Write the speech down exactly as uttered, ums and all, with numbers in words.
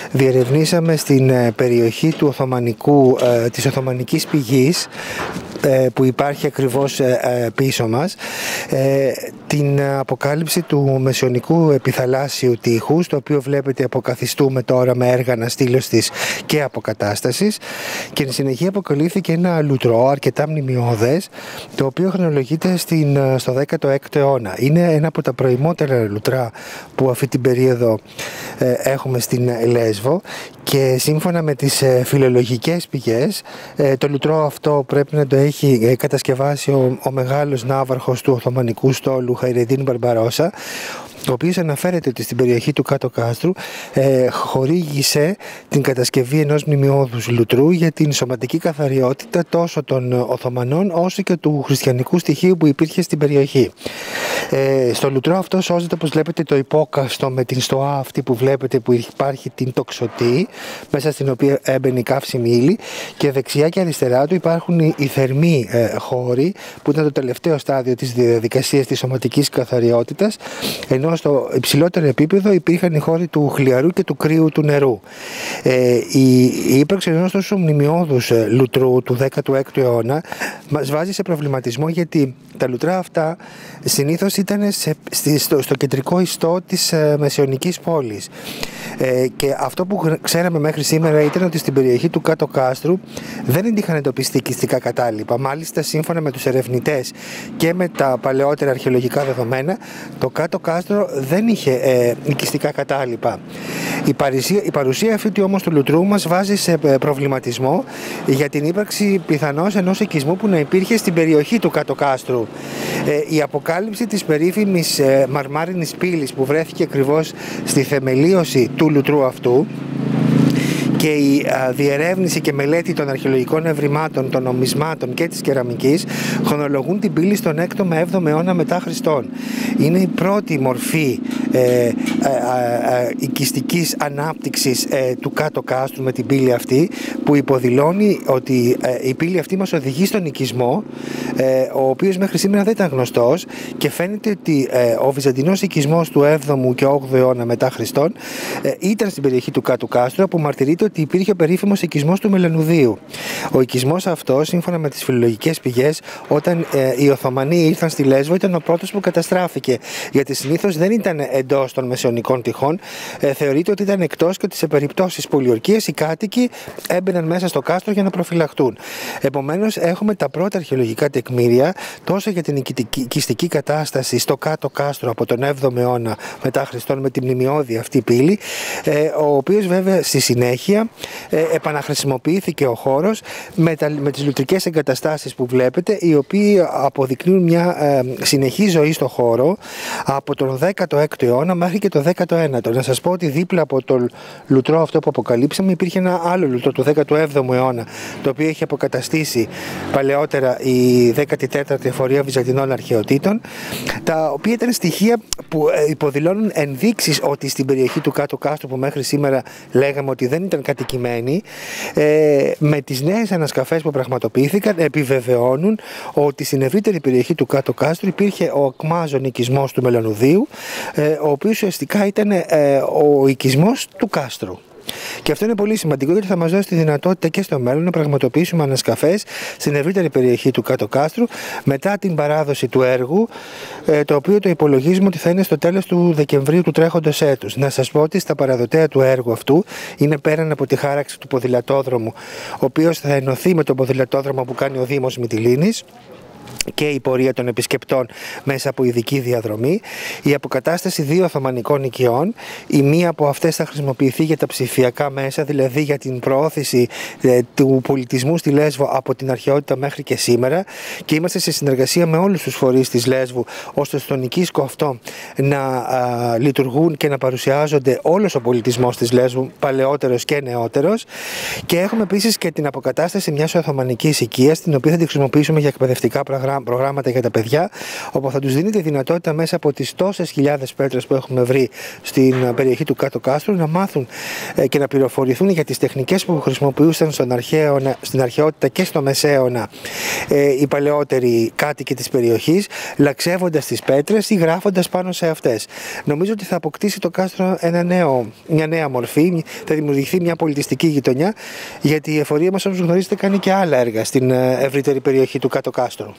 Διερευνήσαμε στην περιοχή του Οθωμανικού, της Οθωμανικής πηγής που υπάρχει ακριβώς πίσω μας, την αποκάλυψη του μεσαιωνικού επιθαλάσσιου τείχους, το οποίο βλέπετε αποκαθιστούμε τώρα με έργα αναστήλωσης και αποκατάστασης, και εν συνεχεία αποκαλύφθηκε ένα λουτρό αρκετά μνημειώδες, το οποίο χρονολογείται στην, στο δέκατο έκτο αιώνα. Είναι ένα από τα προημότερα λουτρά που αυτή την περίοδο ε, έχουμε στην Λέσβο, και σύμφωνα με τις ε, φιλολογικές πηγές ε, το λουτρό αυτό πρέπει να το έχει ε, κατασκευάσει ο, ο μεγάλος ναύαρχος του Οθωμανικού στόλου Χαϊρεντίν Μπαρμπαρόσα, ο οποίος αναφέρεται ότι στην περιοχή του Κάτω Κάστρου ε, χορήγησε την κατασκευή ενός μνημειώδους λουτρού για την σωματική καθαριότητα τόσο των Οθωμανών όσο και του χριστιανικού στοιχείου που υπήρχε στην περιοχή. Ε, στο λουτρό αυτό σώζεται, όπως βλέπετε, το υπόκαστο με την στοά αυτή που βλέπετε, που υπάρχει την τοξωτή, μέσα στην οποία έμπαινε η καύσιμη ύλη, και δεξιά και αριστερά του υπάρχουν οι θερμοί ε, χώροι, που ήταν το τελευταίο στάδιο της διαδικασίας της σωματικής καθαριότητας, ενώ στο υψηλότερο επίπεδο υπήρχαν οι χώροι του χλιαρού και του κρύου του νερού. Ε, η, η ύπαρξη ενός τόσο μνημειώδους ε, λουτρού του δέκατου έκτου αιώνα μας βάζει σε προβληματισμό, γιατί τα λουτρά αυτά συνήθως ήταν σε, στο, στο κεντρικό ιστό της ε, μεσαιωνικής πόλης. Ε, και αυτό που ξέραμε μέχρι σήμερα ήταν ότι στην περιοχή του Κάτω Κάστρου δεν είχαν εντοπιστεί οικιστικά κατάλοιπα. Μάλιστα, σύμφωνα με τους ερευνητές και με τα παλαιότερα αρχαιολογικά δεδομένα, το Κάτω Κάστρο δεν είχε ε, οικιστικά κατάλοιπα. Η παρουσία, η παρουσία αυτή όμως του λουτρού μας βάζει σε προβληματισμό για την ύπαρξη πιθανώς ενός οικισμού που να υπήρχε στην περιοχή του Κάτω Κάστρου. Ε, η αποκάλυψη της περίφημης ε, μαρμάρινης πύλης που βρέθηκε ακριβώς στη θεμελίωση του λουτρού αυτού, και η α, διερεύνηση και μελέτη των αρχαιολογικών ευρημάτων, των νομισμάτων και της κεραμικής χρονολογούν την πύλη στον έκτο με έβδομο αιώνα μετά Χριστόν. Είναι η πρώτη μορφή ε, ε, ε, ε, οικιστικής ανάπτυξης ε, του Κάτω Κάστρου με την πύλη αυτή, που υποδηλώνει ότι ε, η πύλη αυτή μας οδηγεί στον οικισμό, ε, ο οποίος μέχρι σήμερα δεν ήταν γνωστός, και φαίνεται ότι ε, ο βυζαντινός οικισμός του έβδομου και όγδοου αιώνα μετά Χριστόν ε, ήταν στην περιοχή του Κάτω Κάστρου, που μαρτυρείται ότι υπήρχε ο περίφημος οικισμός του Μελανουδίου. Ο οικισμός αυτός, σύμφωνα με τις φιλολογικές πηγές, όταν ε, οι Οθωμανοί ήρθαν στη Λέσβο, ήταν ο πρώτος που καταστράφηκε. Γιατί συνήθως δεν ήταν εντός των μεσαιωνικών τυχών, ε, θεωρείται ότι ήταν εκτός, και ότι σε περιπτώσεις πολιορκίας οι κάτοικοι έμπαιναν μέσα στο κάστρο για να προφυλαχτούν. Επομένως, έχουμε τα πρώτα αρχαιολογικά τεκμήρια τόσο για την οικιστική κατάσταση στο Κάτω Κάστρο από τον έβδομο αιώνα μετά Χριστόν, με την μνημειώδη αυτή πύλη, ε, ο οποίος βέβαια στη συνέχεια Ε, επαναχρησιμοποιήθηκε ο χώρος με, τα, με τις λουτρικές εγκαταστάσεις που βλέπετε, οι οποίοι αποδεικνύουν μια ε, συνεχή ζωή στο χώρο από τον δέκατο έκτο αιώνα μέχρι και το δέκατο ένατο. Να σας πω ότι δίπλα από το λουτρό αυτό που αποκαλύψαμε υπήρχε ένα άλλο λουτρό του δέκατου έβδομου αιώνα, το οποίο είχε αποκαταστήσει παλαιότερα η δέκατη τέταρτη εφορία βυζαντινών αρχαιοτήτων, τα οποία ήταν στοιχεία που υποδηλώνουν ενδείξεις ότι στην περιοχή του Κάτω Κάστρου, που μέχρι σήμερα λέγαμε ότι δεν ήταν κατοικημένοι, ε, με τις νέες ανασκαφές που πραγματοποιήθηκαν επιβεβαιώνουν ότι στην ευρύτερη περιοχή του Κάτω Κάστρου υπήρχε ο ακμάζων οικισμός του Μελανουδίου, ε, ο οποίος ουσιαστικά ήταν ε, ο οικισμός του κάστρου. Και αυτό είναι πολύ σημαντικό, γιατί θα μας δώσει τη δυνατότητα και στο μέλλον να πραγματοποιήσουμε ανασκαφές στην ευρύτερη περιοχή του Κάτω Κάστρου μετά την παράδοση του έργου, το οποίο το υπολογίζουμε ότι θα είναι στο τέλος του Δεκεμβρίου του τρέχοντος έτους. Να σας πω ότι στα παραδοτέα του έργου αυτού είναι, πέραν από τη χάραξη του ποδηλατόδρομου, ο οποίος θα ενωθεί με τον ποδηλατόδρομο που κάνει ο Δήμος Μυτιλήνης, και η πορεία των επισκεπτών μέσα από ειδική διαδρομή, η αποκατάσταση δύο Οθωμανικών οικειών. Η μία από αυτές θα χρησιμοποιηθεί για τα ψηφιακά μέσα, δηλαδή για την προώθηση ε, του πολιτισμού στη Λέσβο από την αρχαιότητα μέχρι και σήμερα, και είμαστε σε συνεργασία με όλους τους φορείς της Λέσβου, ώστε στον οικίσκο αυτό να α, λειτουργούν και να παρουσιάζονται όλος ο πολιτισμός της Λέσβου, παλαιότερος και νεότερος. Και έχουμε επίσης και την αποκατάσταση μιας Οθωμανικής οικίας, την οποία θα τη χρησιμοποιήσουμε για εκπαιδευτικά προγράμματα για τα παιδιά, όπου θα τους δίνει τη δυνατότητα μέσα από τις τόσες χιλιάδες πέτρες που έχουμε βρει στην περιοχή του Κάτω Κάστρου να μάθουν και να πληροφορηθούν για τις τεχνικές που χρησιμοποιούσαν στον αρχαίο, στην αρχαιότητα και στο μεσαίωνα οι παλαιότεροι κάτοικοι της περιοχής, λαξεύοντας τις πέτρες ή γράφοντας πάνω σε αυτές. Νομίζω ότι θα αποκτήσει το κάστρο ένα νέο, μια νέα μορφή, θα δημιουργηθεί μια πολιτιστική γειτονιά, γιατί η εφορία μας, όπως γνωρίζετε, κάνει και άλλα έργα στην ευρύτερη περιοχή του Κάτω Κάστρου.